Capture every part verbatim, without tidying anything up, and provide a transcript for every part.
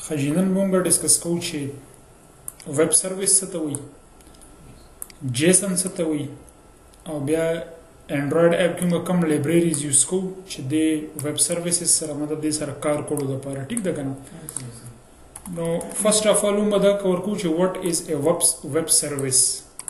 خجینن مونږ ډیسکس کوو چې ویب سرویس څه ته وایي، جیسن څه ته وایي، او بیا انډرایډ اپ کې موږ کوم لایبرریز یوز کوو چې د ویب سرویسز سره مطلب دې سره کار کولو دپاره. ټیک ده که نه؟ نو فرست اف آل موږ دا کور کوو چې واټ از ا ویب سرویس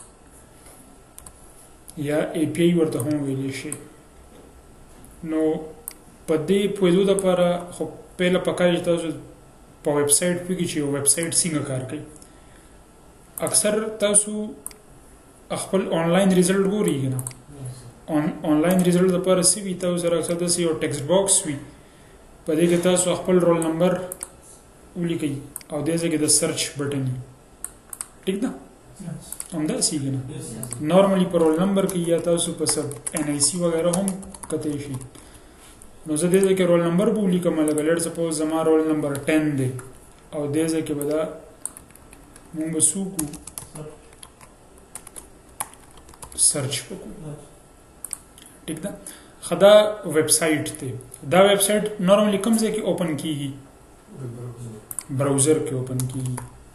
یا ای پی آی ورته هم ویلی شي. نو په دې پوهېدو دپاره خو پهله پکار چې تاسو په ویب سایټ پوهېږئ چې یو ویب سایټ څنګه کار کوي. اکثر تاسو خپل آنلاین ریزلټ ګورئ که نه؟ آنلاین ریزلټ دپاره څه وي؟ تاسو سره اکثر داسې یو ټیکسټ باکس وي، په دې کې تاسو خپل رول نمبر ولیکئ او دې ځای کې د سرچ بټن وي. ټیک ده؟ همداسې که نه؟ نارملي په رول نمبر کې یا تاسو په سب این آی سی وغیره هم کتی شي. نو زه دې ځای کې رول نمبر به ولیکم، لکه لیټ سپوز زما رول نمبر ټین دی او دې ځای کې به دا مونږ به څه وکړو؟ سرچ وکړو. ټیک ده؟ ښه دا ویب سایټ دی. دا ویب سایټ نارملي کوم ځای کې اوپن کیږي؟ براوزر کې اوپن کیږي.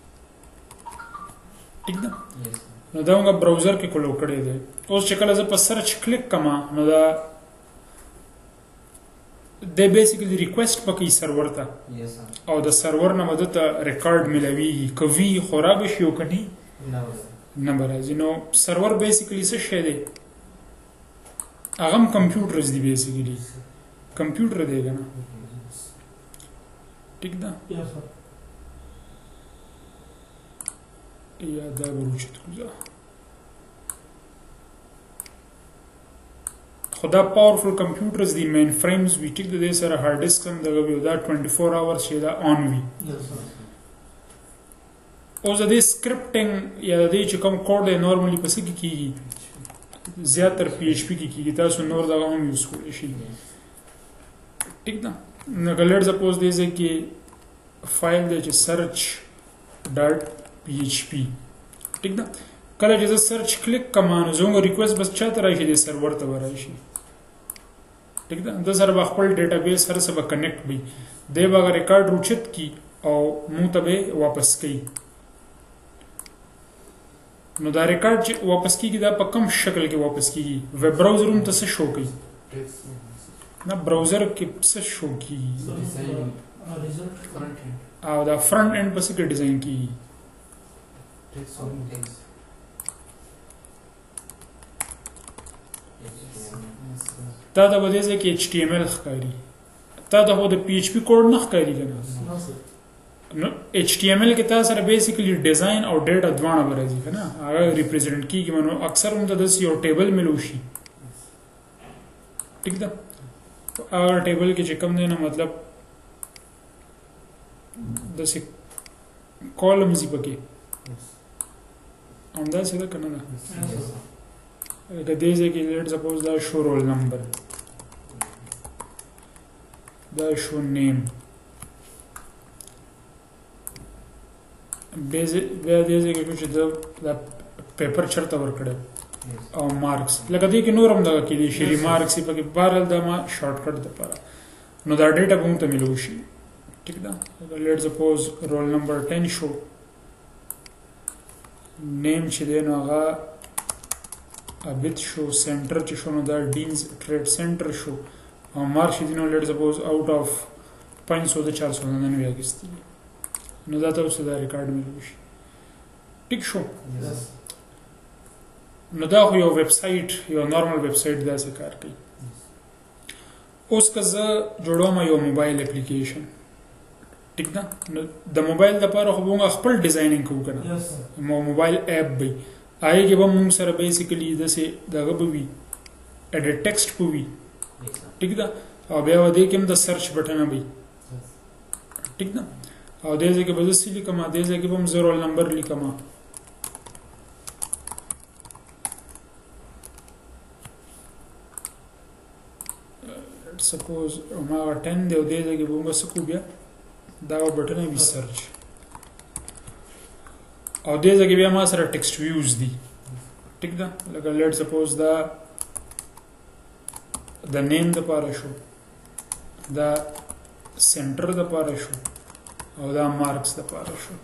ټیک ده؟ نو دا موږ براوزر کې کلو کړی دی. اوس چې کله زه په سرچ کلیک کما نو دا د بیسیکلی ریکویسټ پکې سرور ته او د سرور نه به دته ریکارډ میلاویږي، که وي خراب شي او که نه نه به راځي. نو سرور بیسیکلی څه شی دی؟ هغه هم کمپیوټرز دي بیسیکلی، کمپیوټر دی که نه؟ ټیک ده؟ یا دا به روچت کړو. خو دا پاورفل کمپیوټرز دي، مین فریمز وي. ټیک ده؟ دې سره هارډ ډسک هم دغه وي او دا ټوینټي فور اورز چې دا آن وي. اوس د دې سکرپټنګ یا د دې چې کوم کوډ دی نارملي په څه کې کېږي؟ زیاتر پی ایچ پي کې کېږي. تاسو نور دغه هم یوز کولی شئ. ټیک ده؟ لکه لیټ سپوز دې ځای کې فایل دی چې سرچ ډاټ پی ایچ پي. ټیک ده؟ کله چې زه سرچ کلیک کوم نو زموږ ریکویسټ بس چا ته راشي؟ دې سرور ته به راشي. ټیک ده؟ ده سره به خپل ډیټا بیس هر څه به کنیکټ وي، دی به هغه ریکارډ روچت کي او موږ ته به یې واپس کوي. نو دا ریکارډ چې واپس کیږي دا په کوم شکل کې واپس کیږي؟ ویب براوزر هم ته څه شو کوي؟ نه براوزر کې څه شو کیږي؟ او دا فرنٹ اینڈ په څه کې ډیزاین کیږي؟ تا دا به دې ځای کې ایچ ټي ایم ایل ښکاري، تا دا خو د پی ایچ پي کوډ نه ښکاري که نه؟ نو ایچ ټي ایم ایل کې تا سره بیسیکلی ډیزاین او ډیټا دواړه به راځي که نه؟ هغه ریپرزینټ کېږي. نو اکثر هم ته داسې یو ټیبل میلو شي. ټیک ده؟ هغه ټیبل کې چې کوم دی نه مطلب داسې کالمز دي پکې، همداسې ده که نه ده؟ لکه دې ځای کې لیټ سپوز دا شو رول نمبر، دا شو نیم، بیا دې ځای کې چې دا پیپر چېرته ورکړی او مارکس. لکه دې کې نور هم دغه کېدی شي ریمارکس یې پکې. بهرحال دا ما شارټ کټ دپاره نو دا ډیټا به موږ ته میلو شي. ټیک ده؟ لیټ سپوز رول نمبر ټین شو، نیم چې دی نو هغه ابت شو، سینټر چې شو نو دا ډینز ټریډ سینټر شو، او مارک چې دی نو لیټ سپوز آؤٹ آف پنځ سو د چار سو ننانوي اخیستی دي. نو دا تاسو دا ریکارډ میلو شي. ټیک شو؟ نو دا خو یو ویب سایټ، یو نارمل ویب سایټ داسې کار کوي. اوس که زه جوړوم یو موبایل اپلیکیشن، ټیک ده؟ نو د موبایل دپاره خو موږ خپل ډیزاینینګ کوو که نه؟ موبایل اپ به هغې کې به موږ سره بیسیکلي داسې دغه به وي، ایډټ ټیکسټ به وي. ټیک ده؟ او بیا به دې کې هم د سرچ بټنه به وي. ټیک ده؟ او دې ځای کې به زه څه لیکم؟ دې ځای کې به هم زه رول نمبر لیکم. سپوز هماغه ټین دی او دې ځای کې به موږ څه کوو؟ بیا دغه بټنه وي سرچ، او دې ځای کې بیا ما سره ټیکسټ ویوز دي. ټیک ده؟ لکه لیټ سپوز دا د نیم دپاره شو، دا سینټر دپاره شو، او دا مارکس د پاره شو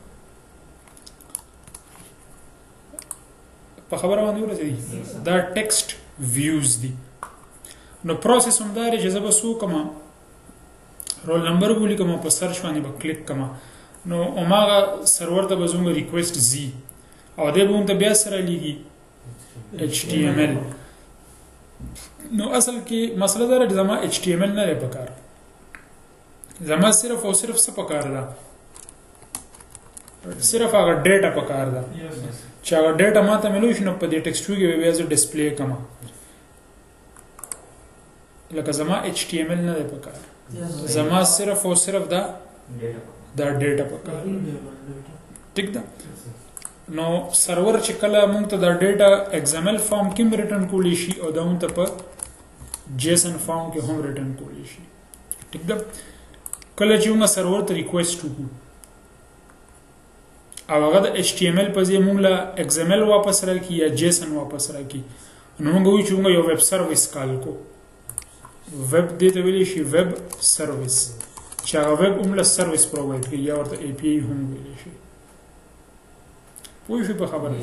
په خبره باندې ورسېدی دا ټیکسټ ویوز دي نو پروسس هم دا چې زه به څو کومه رول نمبر ولیکم په سرچ باندې به کلیک کوم نو هماغه سرور ته به زموږ ریکویسټ زی او دی به ته بیا سره لیږي ایچ ټي ایم ایل نو اصل کې مسله دا ده زما ایچ ټي ایم ایل نه دی پکار زما صرف او صرف څه پکار ده صرف هغه ډیټا پکار ده چې هغه ډیټا ماته ملو شي نو په دې ټیکسټ کې به بیا زه ډسپلی کوم لکه زما ایچ ټي ایم ایل نه دی پکار زما صرف او صرف دا دا ډیټا پکار ٹھیک ده نو سرور چې کله مونږ ته دا ډیټا ایکس ایم ایل فارم کې ریټرن کولی شي او دا مونږ ته په جیسن فارم کې هم ریټرن کولی شي ٹھیک ده کله چې موږ سرور ته ریکویسټ وکړو او هغه د ایچ ټي ایم ایل په ځای موږ له ایکس ایم ایل واپس راکړي یا جیسن واپس راکړي نو موږ وایو چې موږ یو ویب سرویس کال کو ویب دې ته ویلی شي ویب سرویس چې هغه ویب هم له سرویس پرووایډ کوي یا ورته ای پی آی هم ویلی شي پوه شئ په خبره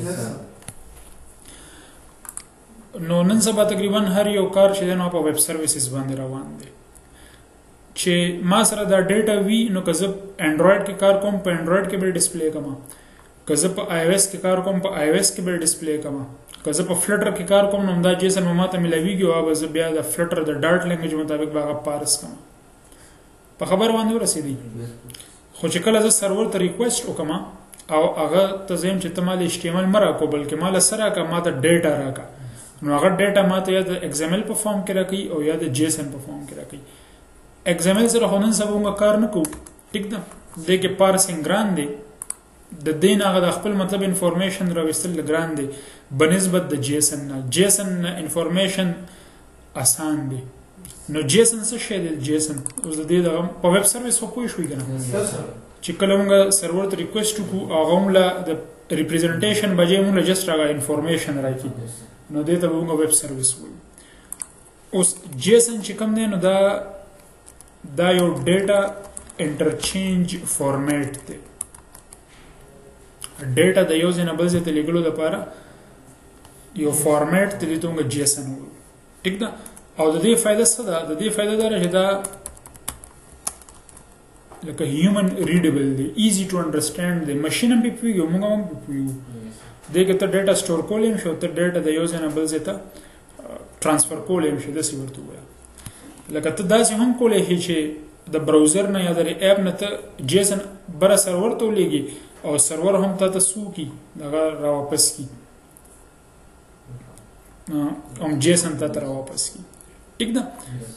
نو نن سبا تقریبا هر یو کار چې دی نو په ویب سرویسز باندې روان دی چې ما سره دا ډیټا وي نو که زه انډرایډ کې کار کوم په انډرایډ کې به ډسپلی کوم که زه په آی او ایس کې کار کوم په آی او ایس کې به ډسپلی کوم که زه په فلټر کې کار کوم نو دا جیسن ما ته ملاویږي او به زه بیا د فلټر د ډاټ لینګویج مطابق به هغه پارس کوم په خبر باندې ورسېدی خو چې کله زه سرور ته ریکویسټ وکړم او هغه ته زم چې ته مال ایچ ټي ایم ایل مرا کو بلکې مال سره کا ما ته ډیټا راکا نو هغه ډیټا ما ته یا د ایکس ایم ایل په فارم کې راکې او یا د جیسن په فارم کې راکې ایکس ایم ایل سره هونن سبا موږ کار نه کوو ټیک ده د کې پارسینګ ګران دی د دین هغه د خپل مطلب انفارمیشن راوستل ګران دی بنسبت د جیسن نه جیسن انفارمیشن آسان دی نو جیسن څه شی دی جیسن اوس د دې د په ویب سرویس خو پوه شوي کنه چې کله موږ سرور ته ریکویسټ وکړو هغه موږ له د ریپرزنټیشن بجې موږ له جسټ هغه انفارمیشن راکړي نو دې ته به موږ ویب سرویس وایو اوس جیسن چې کوم دی نو دا دا یو ډیټا انټرچینج فارمیټ دی ډیټا د یو ځای نه بل ځای ته لیږلو لپاره یو فارمیټ ته دې ته موږ جیسن وایو ټیک ده او د دې فایده څه ده د دې فایده دا ده چې دا لکه هیومن ریډیبل دی ایزی ټو انډرسټینډ دی ماشین هم پې پوهېږي موږ هم پې پوهېږو دې کې ته ډیټا سټور کولی هم شي او ته ډیټا د یو ځای نه بل ځای ته ټرانسفر کولی هم شي داسې ورته ووایه لکه ته داسې هم کولی شي چې د براوزر نه یا د ایپ نه ته جیسن بره سرور ته ولېږي او سرور هم تا ته څه وکړي دغه راواپس کړي هم جیسن تا ته راواپس کړي ټیک ده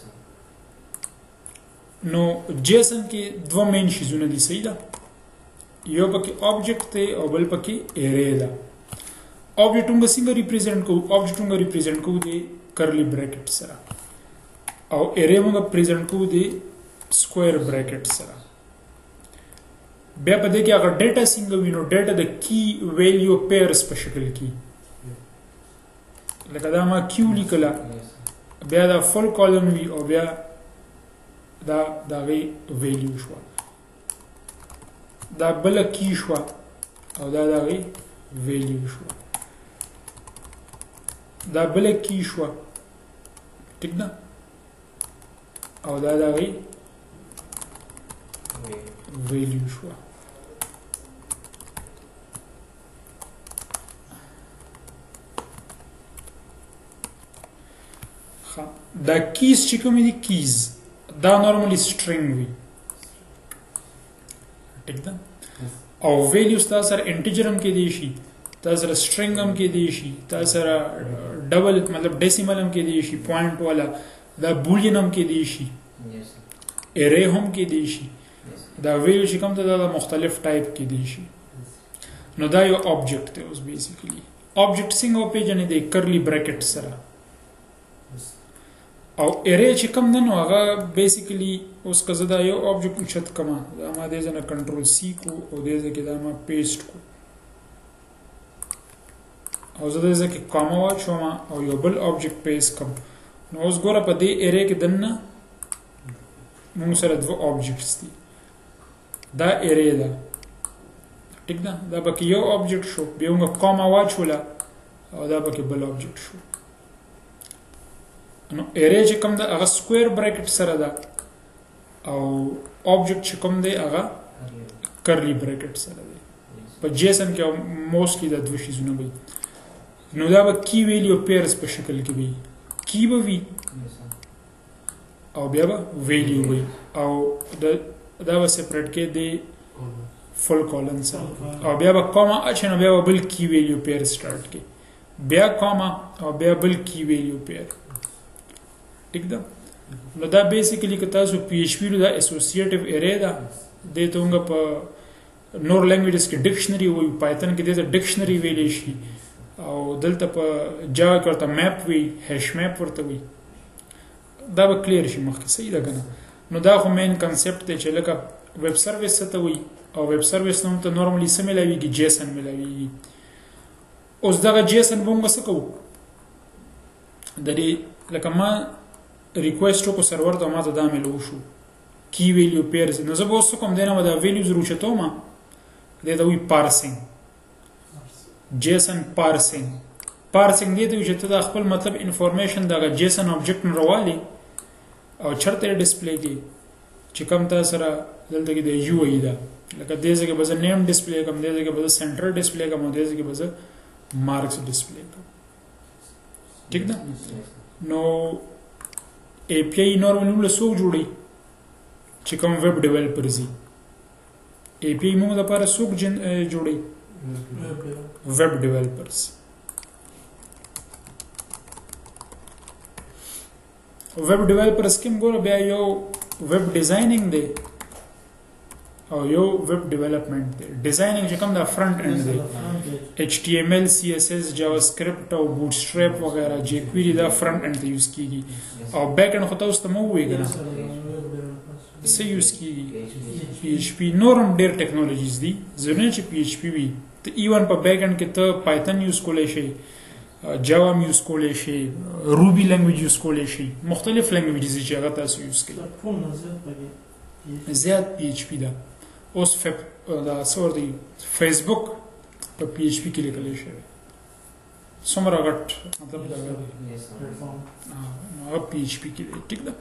نو جیسن کې دوه مین شیزونه دي صحیح ده یو پکې آبجیکټ دی او بل پکې ایرې ده آبجیکټ موږ څنګه ریپرزینټ کوو آبجیکټ موږ ریپرزینټ کوو د کرلی بریکټ سره او ایرې موږ پرزینټ کوو د سکویر بریکټ سره بیا په دې کې هغه ډیټا څنګه وي نو ډیټا د کی ویلیو پیرز په شکل کې لکه دا ما کیو لیکله بیا دا فل کالم وي او بیا دا د هغې ویلیو شوه دا بله کی شوه او دا د هغې ویلیو شوه دا بله کی شوه ټیک ده او دا د هغې ویلیو شوه دا کیز چې کومې دي کیز دا نارملی سټرینګ وي ټیک ده او ویلیوز تا سره انټیجر هم کېدی شي تا سره سټرینګ هم کېدی شي تا سره ډبل مطلب ډیسیمل هم کېدی شي پوینټ والا دا بولین هم کېدی شي ایرې هم کېدی شي دا ویلیو چې کوم ته دا مختلف ټایپ کېدی شي نو دا یو آبجیکټ دی اوس بیسیکلی آبجیکټ څنګه وپېژنې دی کرلی بریکټ سره او ایرې چې کوم دی نو هغه بیسیکلی اوس که زه دا یو آبجیکټ اوچت کړم دا ما دې ځای نه کنټرول سی کو او دې ځای کې دا ما پیسټ کو او زه دې ځای کې کاما واچوم او یو بل آبجیکټ پیسټ کړم نو اوس ګوره په دې ایرې کې دننه موږ سره دوه آبجیکټس دي دا ارے ده ټیک ده دا پکې یو آبجیکټ شو بیا موږ کاما واچوله او دا پکې بل آبجیکټ شو نو ارے چې کوم ده هغه سکویر بریکټ سره ده او آبجیکټ چې کوم دی هغه کرلی بریکټ سره دی په جیسن کې موستلی دا دوه شیزونه وي نو دا به کی ویلیو پیرز په شکل کې وي کی به وي او بیا به ویلیو وي او دا دا به سپریټ کې دی فل کولن سره او بیا به کاما اچ نو بیا به بل کی ویلیو پیر سٹارټ کې بیا کاما او بیا بل کی ویلیو پیر ٹھیک ده نو دا بیسیکلی که تاسو پی ایچ پی دا اسوسیټیو ارے ده دې ته موږ په نور لینګویجز کې ډکشنری وي پایتن کې دې ته ډکشنری ویلې شي او دلته په جاوا کې ورته میپ وي هش میپ ورته وي دا به کلیر شي مخکې صحیح ده کنه نو دا خو مین کنسپټ دی چې لکه ویب سرویس ته وي او ویب سرویس نوم ته نورمالي څه ملاویږي جیسن ملاویږي اوس دغه جیسن به موږ څه کوو د دې لکه ما ریکویسټ وکړو سرور ته ما ته دا میلو شو کی ویلیو پیرز نو زه به اوس کوم دی نه به دا ویلیوز روچتوم دې ته وایي پارسینګ جیسن پارسینګ پارسینګ دې ته وایي چې ته د خپل مطلب انفارمیشن دغه جیسن آبجیکټ نه راوالې او چېرته یې ډسپلی کړي چې کوم تا سره دلته کې د یو ای ده لکه دې ځای کې به زه نیم ډسپلی کوم دې ځای کې به زه سنټر ډسپلی کوم دې ځای کې به زه مارکس ډسپلی کوم ٹھیک ده نو اے پی آئی نورمالي موږ څوک جوړوي چې کوم ویب ډیولپرز دي اے پی آئی موږ لپاره څوک جوړوي ویب ډیولپرز ویب ډیولپرز کوم ګوره بیا یو ویب ډیزاینینګ دی او یو ویب ډیولپمنٹ دی ډیزاینینګ چې کوم دا فرنٹ اینڈ دی ایچ ټی ایم ایل سی ایس ایس جاوا سکرپټ او بوټ سټریپ وغیرہ جی کویری دا فرنٹ اینڈ ته یوز کیږي او بیک اینڈ خو تاسو ته مو وی کنه څه یوز کیږي پی ایچ پی نورم ډیر ټیکنالوژیز دي ضروري چې پی ایچ پی وي ته ایون په بیک اینڈ کې ته پایتن یوز کولای شي جاوا یوز کولای شي روبي لینګویج یوز کولای شي مختلف لینګویجز چې هغه تاسو یوز کوئ زیات پی ایچ پی دا اوس فیب دا سور دی فیسبوک په پی ایچ پی کې لیکل شوی څومره غټ مطلب دا دی نو پی ایچ پی کې ټیک ده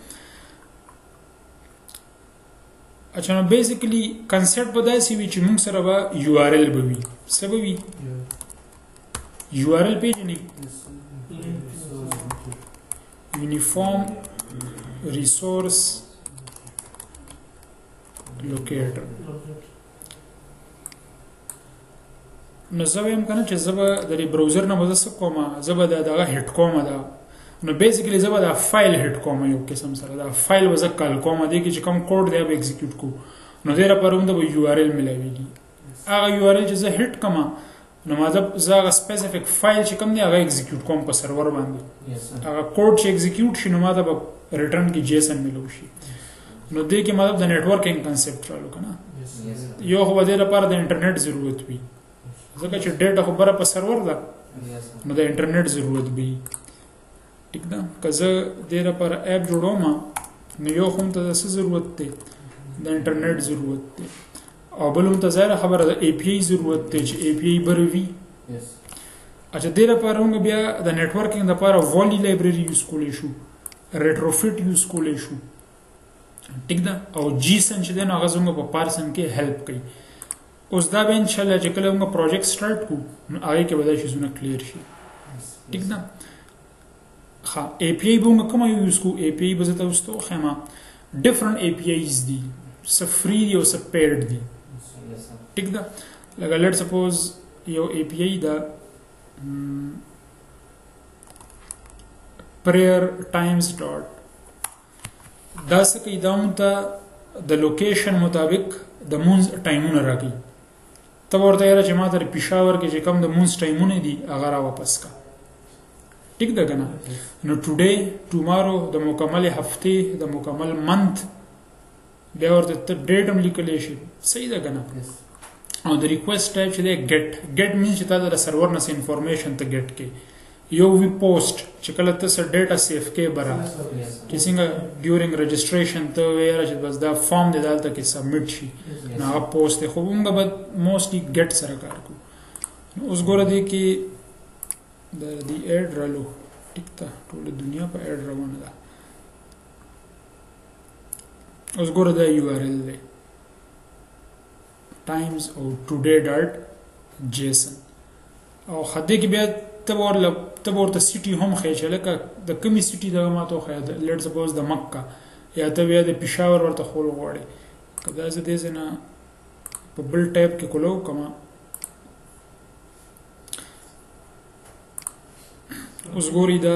اچھا نو بیسیکلی کنسپټ به داسې وي چې موږ سره به یو آر ایل به وي څه به وي یو آر ایل پیژنئ یونیفارم ریسورس لوکیټر نو زه وایم کنه چې زه به د براوزر نه مزه څه کوم زه به دغه هټ کوم دا نو بیسیکلی زه به دا فایل هټ کوم یو قسم سره دا فایل وزه کال کوم دی چې کوم کوډ دی به ایگزیکیوټ کو نو دې لپاره موږ به یو آر ایل ملاویږي هغه یو آر ایل چې زه هټ کوم نو ما زه هغه سپیسیفیک فایل چې کوم دی هغه ایگزیکیوټ کوم په سرور باندې هغه کوډ چې ایگزیکیوټ شي نو ما ته به ریټرن کې جیسن ملو شي نو دې کې مطلب د نیټورکینګ کنسپټ رالو کنه یو خو دې لپاره د انټرنیټ ضرورت وي ځکه چې ډیټا خو بره په سرور ده نو د انټرنیټ ضرورت وي ټیک ده که زه دې لپاره اپ جوړوم نو یو خو ته څه ضرورت دی د انټرنیټ ضرورت دی او بل هم ته ظاهره خبره ده اے پی آئی ضرورت دی چې اے پی آئی بر وي اچھا دې لپاره موږ بیا د نیټورکینګ لپاره والی لایبرری یوز کولی شو ریټروفیټ یوز کولی شو ٹھیک ده او جیسن چې دی نو هغه زموږ په پارسن کې هیلپ کوي اوس دا به انشاءالله چې کله موږ پروجیکټ سٹارټ کوو نو هغې کې به دا شیزونه کلیر شي ٹھیک ده ښه اے پی آئی به موږ کومه یوز کوو اے پی آئی به زه تاسو ته وښیم ډفرنټ اے پی آئیز دي څه فری دي او څه پیډ دي ٹھیک ده لکه لیټ سپوز یو اے پی آئی ده prayer times dot دا څه کوي دا مونږ ته د لوکیشن مطابق د مونځ ټایمونه راکوي ته به ورته یاره چې ما ته پېښور کې چې کوم د مونځ ټایمونه دي هغه را واپس کا ټیک ده که نه نو ټوډے ټومارو د مکمل هفتې د مکمل منت بیا ورته ته ډیټ هم لیکلی شي صحیح ده که نه او د ریکویسټ ټایپ چې دی ګیټ ګیټ مینس چې تا د سرور نه څه انفارمیشن ته ګیټ کې یو وی پوسټ چې کله ته ډیټا سیف کې برا چې څنګه ډیورینګ رجسٹریشن ته ویل چې بس دا فارم دې دالته کې سبمټ شي نو هغه پوسټ خو موږ به موستلی ګټ سره کار کوو اوس ګوره دې کې د دې اډ رالو ټیک ته ټول دنیا په اډ روانه ده اوس ګوره دا یو آر ال دی times او today dot json او خدای کې بیا ته ورله ته ورته سیټي هم خې چې لکه د کمی سیټي د ماته خې لیټ سپوز د مکه یا ته بیا د پېښور ورته خول غواړي کدا زه دې نه په بل ټایپ کې کولو کما اوس ګوري دا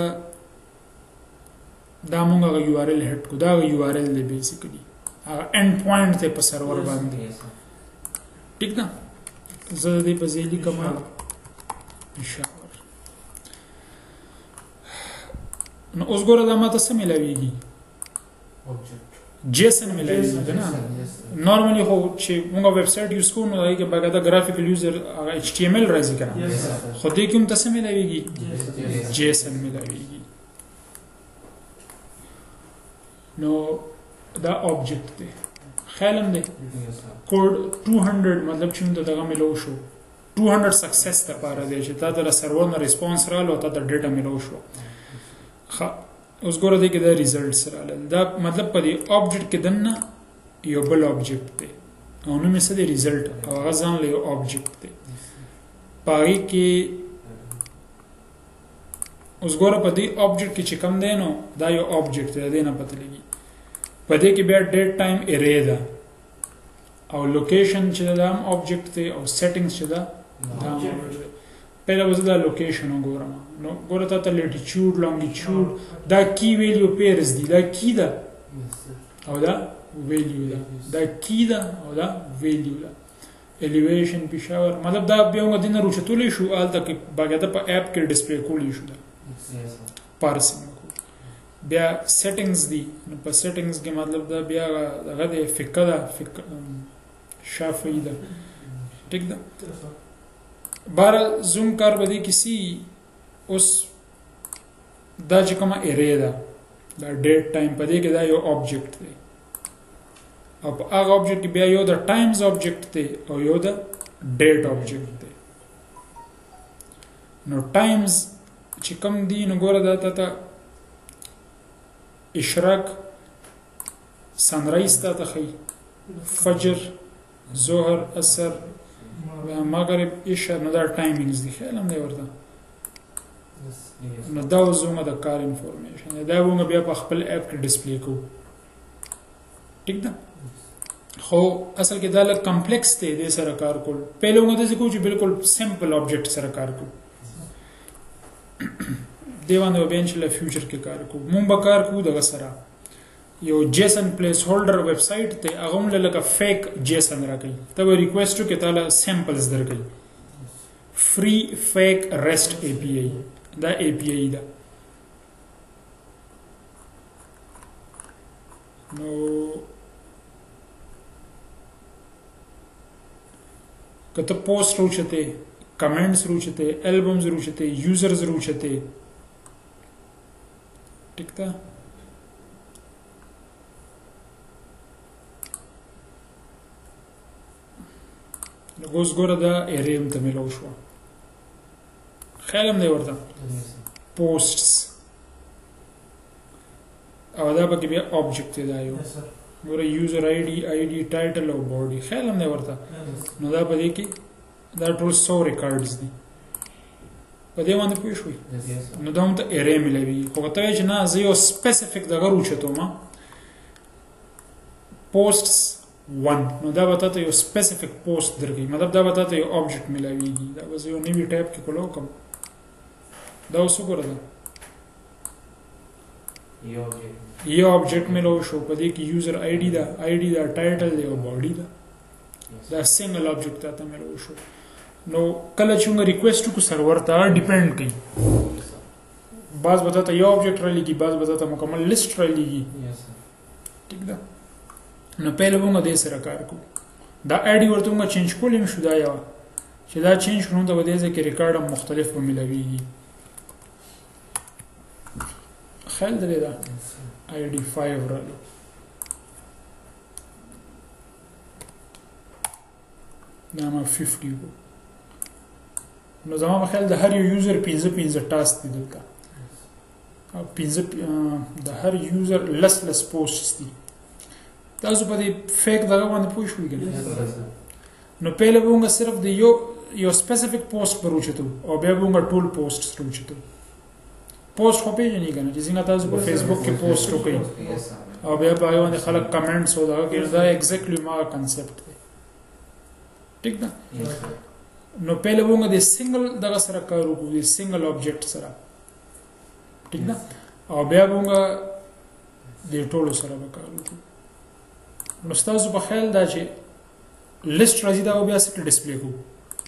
دا مونږه یو آر ال هټ کو دا یو آر ال دی بیسیکلی هغه انډ پوینټ ته په سرور باندې ٹھیک ده زه دې په ځېلی کما پېښور نو اوس ګوره دا ماته څه ملاویږي جیسن ملاویږي نه نورمالي خو چې موږ ویب سایټ یوز کوو نو هغه کې باقاعده ګرافیکل یوزر ایچ ټي ام ال راځي کنه خو دې کوم څه ملاویږي جیسن ملاویږي نو دا آبجیکټ دی خیالم دی کوډ two hundred مطلب چې موږ دغه ملو شو two hundred سکسس ته پاره دی چې تا د سرور نه ریسپانس رالو تا د ډیټا ملو شو خا اوس ګوره دی کې دا ریزلټس رالل دا مطلب په دې آبجیکټ کې دنه یو بل آبجیکټ دی او نو مې څه دی ریزلټ او هغه ځان له یو آبجیکټ دی پای کې اوس ګوره په دې آبجیکټ کې چې کوم دی نو دا یو آبجیکټ دی نه پته لګي په دې کې بیا ډیټ ټایم ارے ده او لوکیشن چې دا هم آبجیکټ دی او سیټینګز چې دا دا پہلا وزه دا لوکیشن وګورم نو ګوره تا ته لیټیچیوډ لانګیچیوډ دا کی ویلیو پیرز دی دا کی ده او دا ویلیو ده دا کی ده او دا ویلیو ده الیویشن پېښور مطلب دا بیا موږ دینه روچتولې شو آلته کې باقاعده په اپ کې ډسپلی کولی شو دا پارسینګ بیا سیټینګز دی نو په سیټینګز کې مطلب دا بیا هغه د فکر ده فکر شافعی ده ٹھیک ده بار زوم کار بدی کسی اوس دا چې کومه ارے ده دا ډیټ ټایم په دې کې دا یو آبجیکټ دی او په هغه آبجیکټ کې بیا یو د ټایمز آبجیکټ دی او یو د ډیټ آبجیکټ دی نو ټایمز چې کوم دی نو ګوره دا ته اشراق سنرایز ته تخی فجر ظهر عصر مغرب عشاء نو دا ټایمینګز دي خیالم دی ورته نو دا زموږ د کار انفارمیشن دا موږ بیا په خپل اپ کې ډسپلی کوو ٹھیک ده خو اصل کې دا لږ کمپلیکس دی د سره کار کول پهله موږ د څه کوو چې بالکل سمپل آبجیکټ سره کار کوو دیوانه به ان شاء الله فیوچر کې کار کوو مونږ به کار کوو دغه سره یو جیسن پلیس هولډر ویب سایټ ته هغه موږ لکه فیک جیسن راکړي ته به ریکوست کې تعالی سیمپلز درکړي فری فیک رست اي پي اي دا اي پي اي دا نو کته پوسټ روچته کمنټس روچته البمز روچته یوزرز روچته ٹھیک ده نو اوس ګوره دا اریم ته ملو شو خیالم دی ورته پوسټس او دا به بیا آبجیکټ دی یو ګوره یوزر آی ډي آی ډي ټایټل او باډي خیالم دی ورته نو دا به کې دا ټول سو ریکارډز دي په دې باندې پوه شوي نو دا هم ته ارې ملوي خو ته چې نه زه یو سپیسیفیک دغه روچتوم پوسټس one نو دا به ته یو سپیسیفیک پوسټ درکوي مطلب دا به ته یو آبجیکټ ملويږي دا به یو نوی ټایپ کې کولو کوم دا اوس وګوره دا یو آبجیکټ یو آبجیکټ ملو شو په دې کې یوزر آی ډي دا آی ډي دا ټایټل دی او باډي دا دا سنگل آبجیکټ ته ملو شو نو کله چې موږ ریکوست کو سرور ته ډیپند کوي بعض بتاته یو آبجیکټ را لګي بعض بتاته مکمل لیست را لګي ٹھیک ده نو پهله موږ دې سره کار کوو دا آی ډي ورته موږ چینج کولم شو دا یو چې دا چینج کړو دا ودې ځکه ریکارډ مختلف به ملويږي خیال درې دا آی ډي فایو رالو دا ما ففټي وو نو زما په خیال د هر یو یوزر پنځه پنځه ټاسک دي دلته او پنځه د هر یوزر لس لس پوسټس دي تاسو په دې فیک دغه باندې پوه شئ کنه نو پهله به موږ صرف د یو یو سپیسیفیک پوسټ پر وچتو او بیا به موږ ټول پوسټس وچتو پوسټ خو پیژنې کنه چې څنګه تاسو په فیسبوک کې پوسټ وکړئ او بیا په هغه باندې خلک کمنټس او دا کې دا ایگزیکټلی ما کنسپټ دی ٹھیک ده نو پہلے وونگا دے سنگل دغه سره کار وکړو دے سنگل آبجیکټ سره ٹھیک ده او بیا وونگا دے ټولو سره کار وکړو نو تاسو په خیال دا چې لیست راځي دا بیا څه ډسپلی کو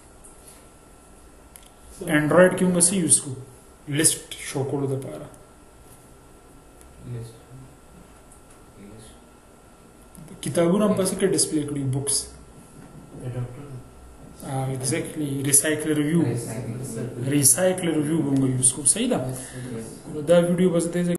انډراید کې موږ څه یوز کو لیست شو کولو لپاره کتابونه هم پسې کې ډسپلی کړی بوکس Uh, exactly recycle review recycle review بونگا یوز کو صحیح دا دا ویڈیو بس دے